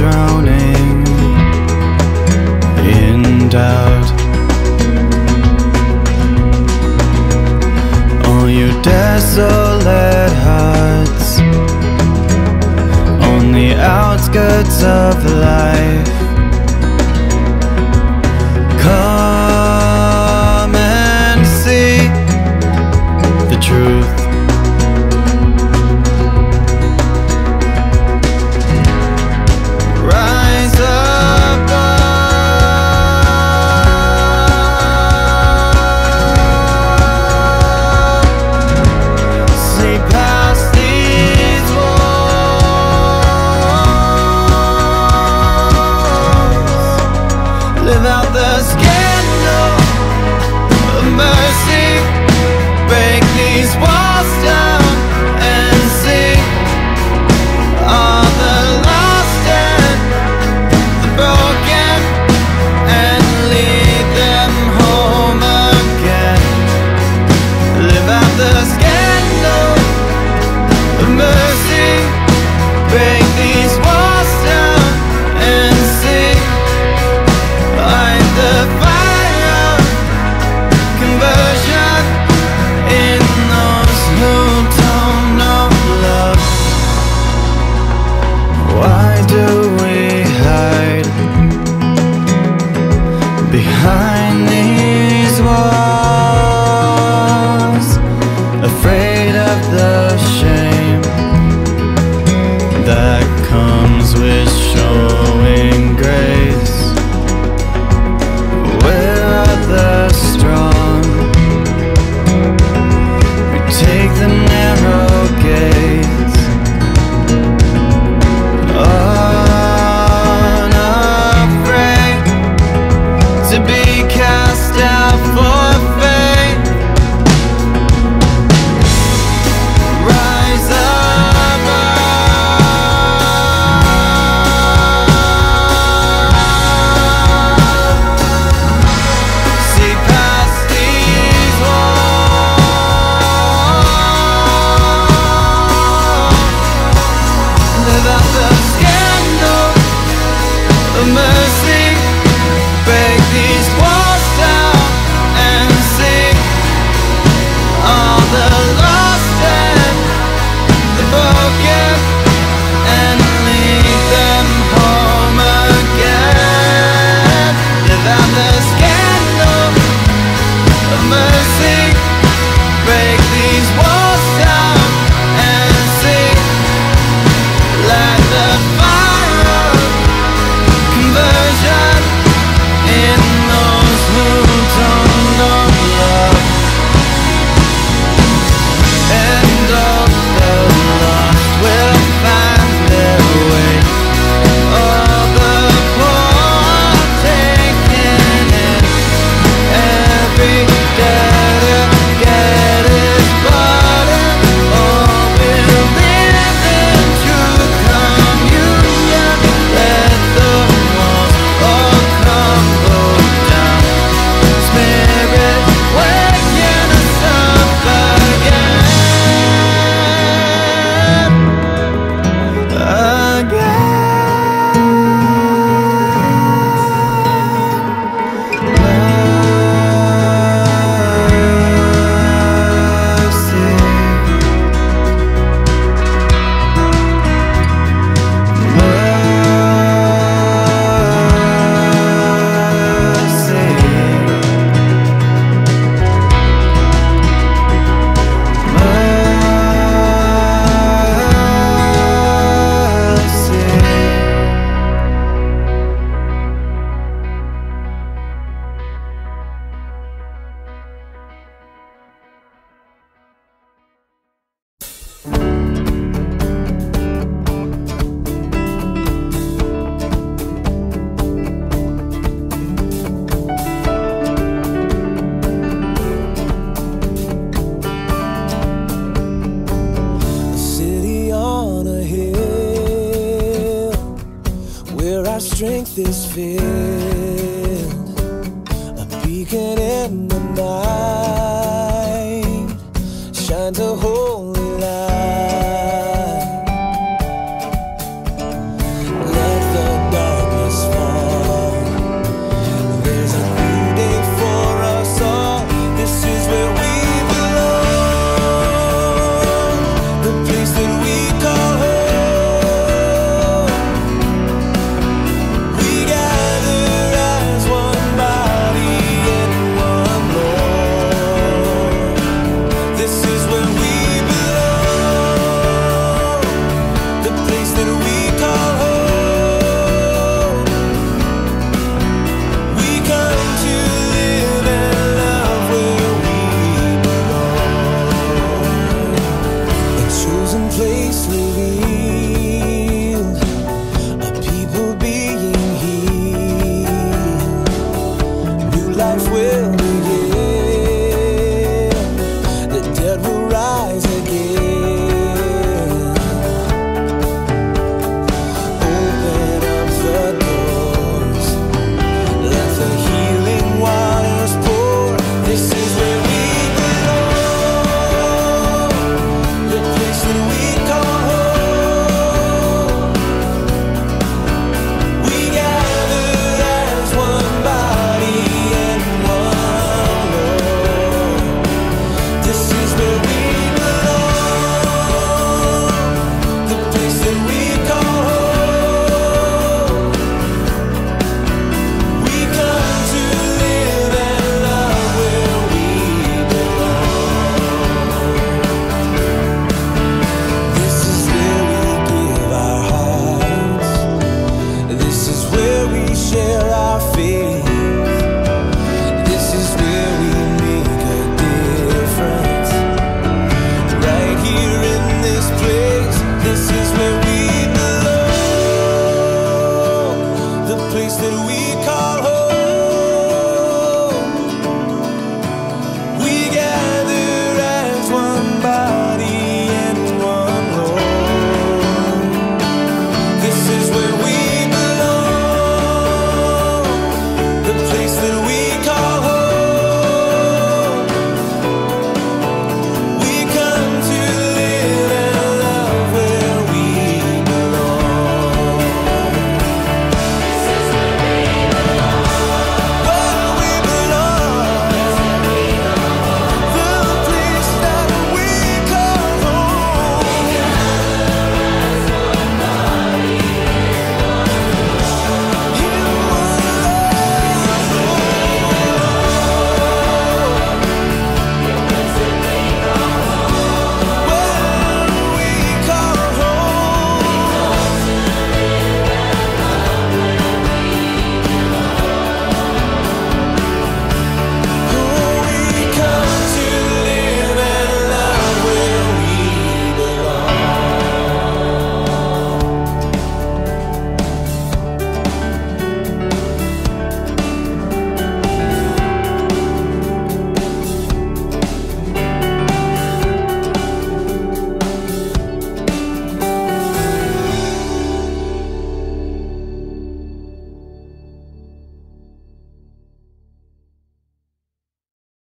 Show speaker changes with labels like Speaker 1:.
Speaker 1: drowning in doubt. All you desolate hearts on the outskirts of life, come and see the truth. Rise above, see past these walls, live out the scandal of mercy, break these walls down and see all the lost and the broken, and lead them home again. Live out the scandal of mercy, break these walls down and see light the fire of conversion in those who don't know love. Why do we hide behind these walls, afraid of the shame that comes with showing grace? Where are the strong who take the narrow gates, unafraid to be cast out for faith? Rise above, see past these walls, live out the scandal of mercy, break these walls down and see all the lost and the broken, and lead them home again. Live out the scandal of mercy, break these walls down and see light the fire of conversion in those who don't know love. And all the lost will find their way, all the poor taken in, every debtor get his burden. All will live in true communion. Let the walls all crumble down, Spirit waking us up again.
Speaker 2: strength is filled, a beacon in the night, shine to hold